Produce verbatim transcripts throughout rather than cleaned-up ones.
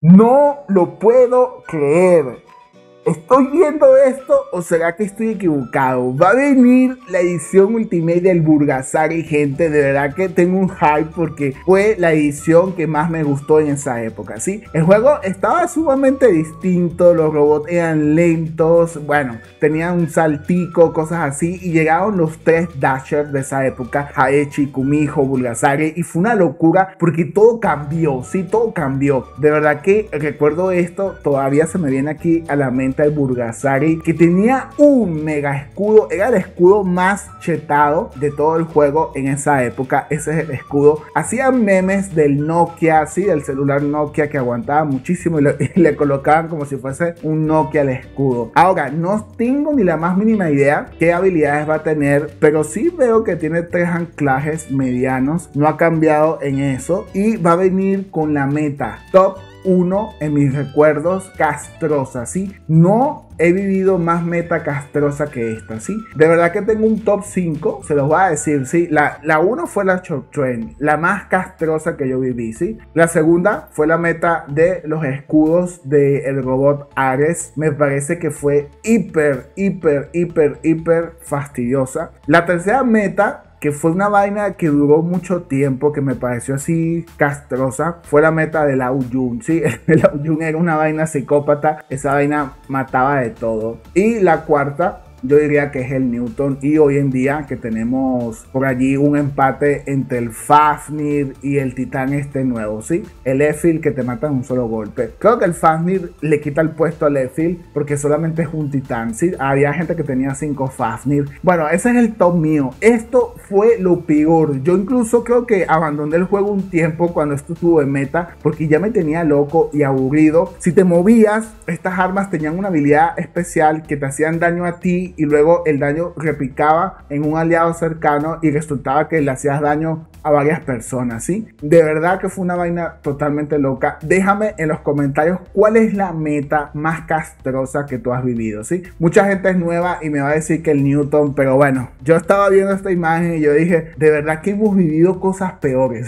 No lo puedo creer. ¿Estoy viendo esto o será que estoy equivocado? Va a venir la edición Ultimate del Bulgasari, gente. De verdad que tengo un hype porque fue la edición que más me gustó en esa época, ¿sí? El juego estaba sumamente distinto, los robots eran lentos, bueno, tenían un saltico, cosas así, y llegaron los tres Dashers de esa época, Haechi, Kumiho, Bulgasari, y fue una locura porque todo cambió, sí, todo cambió. De verdad que recuerdo esto, todavía se me viene aquí a la mente el Bulgasari, que tenía un mega escudo, era el escudo más chetado de todo el juego en esa época. Ese es el escudo. Hacían memes del Nokia, sí, del celular Nokia, que aguantaba muchísimo y le, y le colocaban como si fuese un Nokia al escudo. Ahora, no tengo ni la más mínima idea qué habilidades va a tener, pero sí veo que tiene tres anclajes medianos, no ha cambiado en eso, y va a venir con la meta top uno en mis recuerdos, castrosa, ¿sí? No he vivido más meta castrosa que esta, ¿sí? De verdad que tengo un top cinco, se los voy a decir, ¿sí? La, la uno fue la Shock Train, la más castrosa que yo viví, ¿sí? La segunda fue la meta de los escudos del robot Ares. Me parece que fue hiper, hiper, hiper, hiper fastidiosa. La tercera meta, que fue una vaina que duró mucho tiempo, que me pareció así castrosa, fue la meta de Lao Yun, ¿sí? El Lao Yun era una vaina psicópata, esa vaina mataba de todo. Y la cuarta, yo diría que es el Newton, y hoy en día que tenemos por allí un empate entre el Fafnir y el titán este nuevo, ¿sí? El Efil, que te mata en un solo golpe. Creo que el Fafnir le quita el puesto al Efil porque solamente es un titán, ¿sí? Había gente que tenía cinco Fafnir. Bueno, ese es el top mío. Esto fue lo peor. Yo incluso creo que abandoné el juego un tiempo cuando esto estuvo en meta porque ya me tenía loco y aburrido. Si te movías, estas armas tenían una habilidad especial que te hacían daño a ti y luego el daño replicaba en un aliado cercano y resultaba que le hacías daño a varias personas, ¿sí? De verdad que fue una vaina totalmente loca. Déjame en los comentarios cuál es la meta más castrosa que tú has vivido, ¿sí? Mucha gente es nueva y me va a decir que el Newton, pero bueno, yo estaba viendo esta imagen y yo dije, de verdad que hemos vivido cosas peores.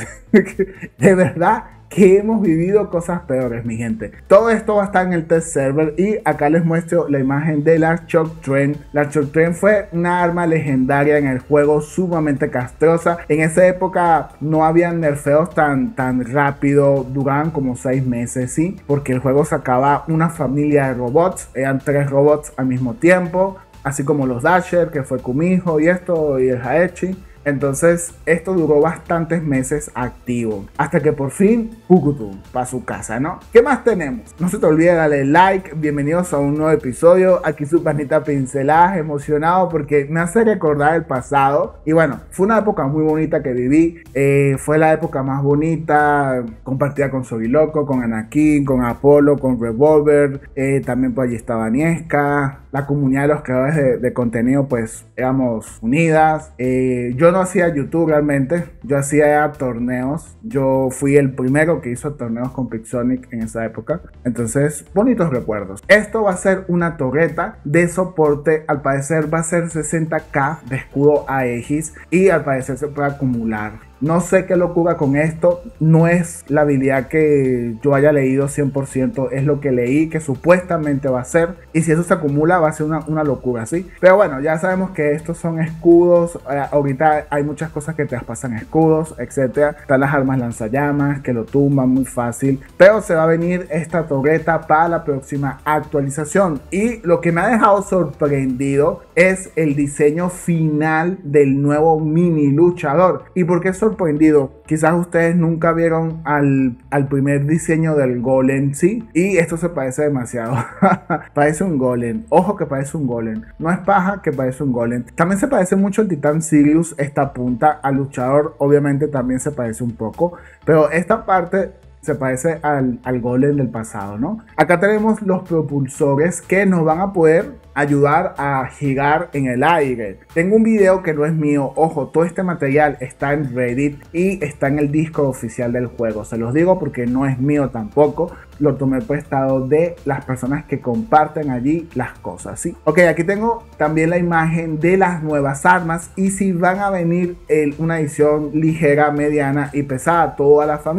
De verdad que hemos vivido cosas peores, mi gente. Todo esto va a estar en el test server y acá les muestro la imagen de la Shock Train. La Shock Train fue una arma legendaria en el juego, sumamente castrosa. En esa época no habían nerfeos tan, tan rápido, duraban como seis meses, ¿sí? Porque el juego sacaba una familia de robots, eran tres robots al mismo tiempo, así como los Dasher, que fue Kumiho y esto, y el Haechi. Entonces esto duró bastantes meses activo, hasta que por fin Pukutu para su casa, ¿no? ¿Qué más tenemos? No se te olvide darle like. Bienvenidos a un nuevo episodio. Aquí su panita Pincelaje, emocionado porque me hace recordar el pasado. Y bueno, fue una época muy bonita que viví. eh, Fue la época más bonita, compartida con Sobiloco, con Anakin, con Apolo, con Revolver. eh, También por allí estaba Niesca. La comunidad de los creadores de, de contenido pues éramos unidas. eh, Yo no hacía YouTube realmente, yo hacía torneos. Yo fui el primero que hizo torneos con Pixonic en esa época. Entonces, bonitos recuerdos. Esto va a ser una torreta de soporte. Al parecer va a ser sesenta K de escudo Aegis y al parecer se puede acumular. No sé qué locura con esto, no es la habilidad que yo haya leído cien por ciento, es lo que leí que supuestamente va a ser, y si eso se acumula va a ser una, una locura, ¿sí? Pero bueno, ya sabemos que estos son escudos. eh, ahorita hay muchas cosas que te pasan escudos, etcétera. Están las armas lanzallamas que lo tumban muy fácil, pero se va a venir esta torreta para la próxima actualización, y lo que me ha dejado sorprendido es el diseño final del nuevo mini luchador. ¿Y por qué sorprendido? Quizás ustedes nunca vieron al, al primer diseño del golem, ¿sí? Y esto se parece demasiado. Parece un golem. Ojo que parece un golem. No es paja que parece un golem. También se parece mucho al titán Sirius. Esta punta al luchador obviamente también se parece un poco. Pero esta parte se parece al, al golem del pasado, ¿no? Acá tenemos los propulsores que nos van a poder ayudar a girar en el aire. Tengo un video que no es mío, ojo, todo este material está en Reddit y está en el Discord oficial del juego. Se los digo porque no es mío tampoco, lo tomé prestado de las personas que comparten allí las cosas, ¿sí? Ok, aquí tengo también la imagen de las nuevas armas y si van a venir el, una edición ligera, mediana y pesada, toda la familia.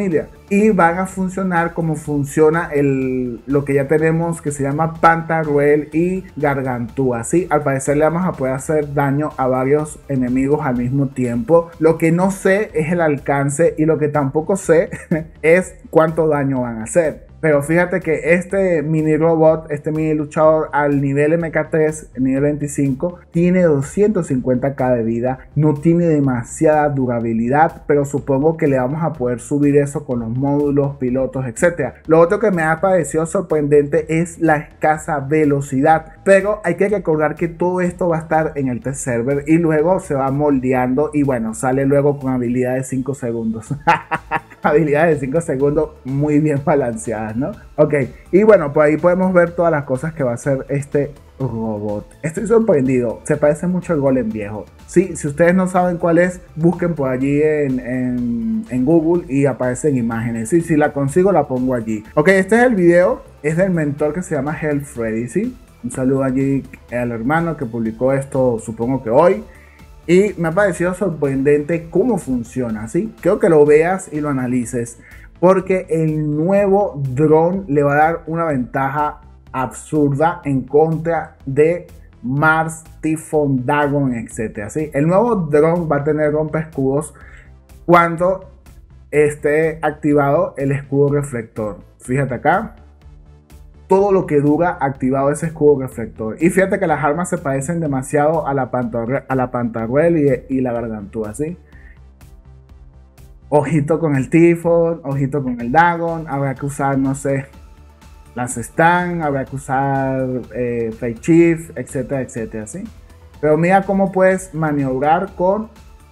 y van a funcionar como funciona el, lo que ya tenemos que se llama Pantagruel y Gargantúa, ¿sí? Al parecer le vamos a poder hacer daño a varios enemigos al mismo tiempo. Lo que no sé es el alcance y lo que tampoco sé es cuánto daño van a hacer. Pero fíjate que este mini robot, este mini luchador al nivel M K tres, el nivel veinticinco, tiene doscientos cincuenta K de vida, no tiene demasiada durabilidad, pero supongo que le vamos a poder subir eso con los módulos, pilotos, etcétera. Lo otro que me ha parecido sorprendente es la escasa velocidad, pero hay que recordar que todo esto va a estar en el test server y luego se va moldeando y bueno, sale luego con habilidades de cinco segundos. Habilidades de cinco segundos muy bien balanceadas, ¿no? Ok, y bueno, por ahí podemos ver todas las cosas que va a hacer este robot. Estoy sorprendido, se parece mucho al Golem viejo. Sí, si ustedes no saben cuál es, busquen por allí en, en, en Google y aparecen imágenes. Sí, si la consigo la pongo allí. Ok, este es el video, es del mentor que se llama Hell Freddy, ¿sí? Un saludo allí al hermano que publicó esto, supongo que hoy. Y me ha parecido sorprendente cómo funciona, ¿sí? Quiero que lo veas y lo analices, porque el nuevo dron le va a dar una ventaja absurda en contra de Mars, Typhon, Dagon, etcétera, ¿sí? El nuevo dron va a tener rompescudos cuando esté activado el escudo reflector. Fíjate acá. Todo lo que dura activado ese escudo reflector. Y fíjate que las armas se parecen demasiado a la Pantagruel y, y la Gargantúa, ¿sí? Ojito con el Typhon, ojito con el Dagon. Habrá que usar, no sé, las Stun, habrá que usar eh, Fake Chief, etcétera, etcétera, ¿sí? Pero mira cómo puedes maniobrar con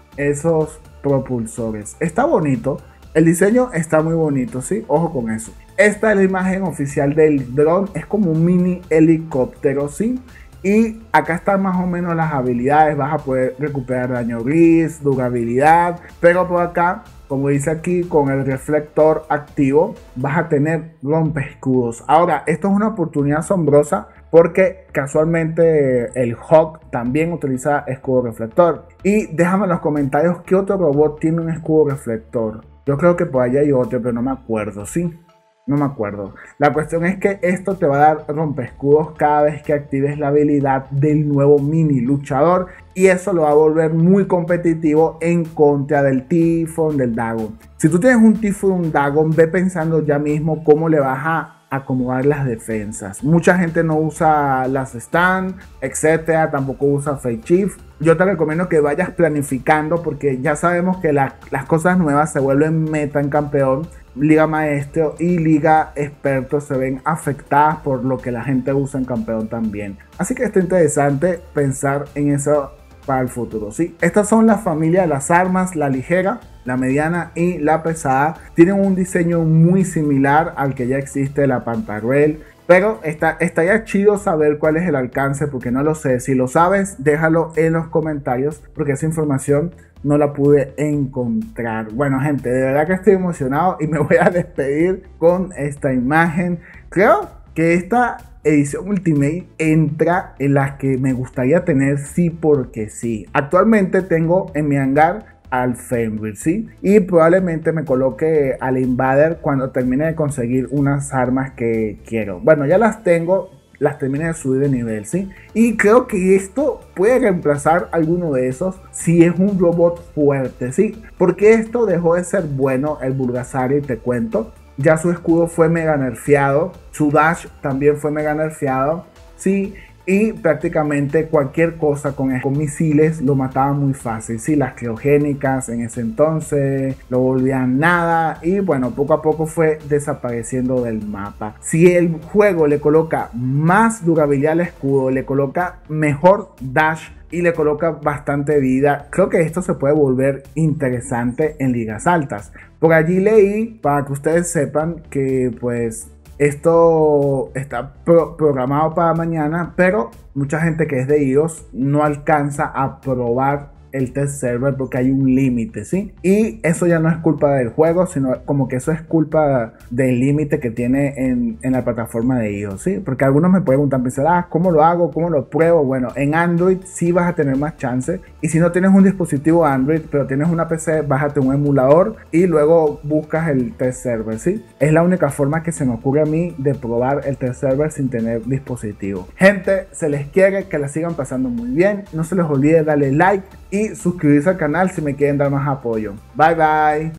esos propulsores. Está bonito. El diseño está muy bonito, ¿sí? Ojo con eso. Esta es la imagen oficial del dron. Es como un mini helicóptero, ¿sí? Y acá están más o menos las habilidades. Vas a poder recuperar daño gris, durabilidad. Pero por acá, como dice aquí, con el reflector activo, vas a tener rompescudos. Ahora, esto es una oportunidad asombrosa porque casualmente el Hawk también utiliza escudo reflector. Y déjame en los comentarios qué otro robot tiene un escudo reflector. Yo creo que por allá hay otro, pero no me acuerdo, ¿sí? No me acuerdo. La cuestión es que esto te va a dar rompescudos cada vez que actives la habilidad del nuevo mini luchador. Y eso lo va a volver muy competitivo en contra del Typhon, del Dagon. Si tú tienes un Typhon, un Dagon, ve pensando ya mismo cómo le vas a acomodar las defensas. Mucha gente no usa las Stun, etcétera. Tampoco usa Fake Chief. Yo te recomiendo que vayas planificando porque ya sabemos que la, las cosas nuevas se vuelven meta en campeón. Liga Maestro y Liga Experto se ven afectadas por lo que la gente usa en campeón también. Así que está interesante pensar en eso para el futuro, ¿sí? Estas son las familias de las armas, la ligera, la mediana y la pesada. Tienen un diseño muy similar al que ya existe la Pantagruel. Pero está, estaría chido saber cuál es el alcance porque no lo sé. Si lo sabes, déjalo en los comentarios porque esa información no la pude encontrar. Bueno, gente, de verdad que estoy emocionado y me voy a despedir con esta imagen. Creo que esta edición Ultimate entra en las que me gustaría tener sí porque sí. Actualmente tengo en mi hangar al Fenrir, ¿sí? Y probablemente me coloque al Invader cuando termine de conseguir unas armas que quiero. Bueno, ya las tengo, las termine de subir de nivel, ¿sí? Y creo que esto puede reemplazar alguno de esos si es un robot fuerte, ¿sí? Porque esto dejó de ser bueno el Bulgasari, te cuento. Ya su escudo fue mega nerfeado, su dash también fue mega nerfeado, ¿sí? Y prácticamente cualquier cosa con, con misiles lo mataba muy fácil. Sí, las criogénicas en ese entonces lo volvían nada. Y bueno, poco a poco fue desapareciendo del mapa. Si el juego le coloca más durabilidad al escudo, le coloca mejor dash y le coloca bastante vida, creo que esto se puede volver interesante en ligas altas. Por allí leí, para que ustedes sepan, que pues esto está pro programado para mañana, pero mucha gente que es de iOS no alcanza a probar el test server porque hay un límite, ¿sí? Y eso ya no es culpa del juego, sino como que eso es culpa del límite que tiene en, en la plataforma de iOS, ¿sí? Porque algunos me preguntan, pensar, ah, ¿cómo lo hago? ¿Cómo lo pruebo? Bueno, en Android sí vas a tener más chance. Y si no tienes un dispositivo Android, pero tienes una P C, bájate un emulador y luego buscas el test server, ¿sí? Es la única forma que se me ocurre a mí de probar el test server sin tener dispositivo. Gente, se les quiere, que la sigan pasando muy bien. No se les olvide darle like y suscribirse al canal si me quieren dar más apoyo. Bye bye.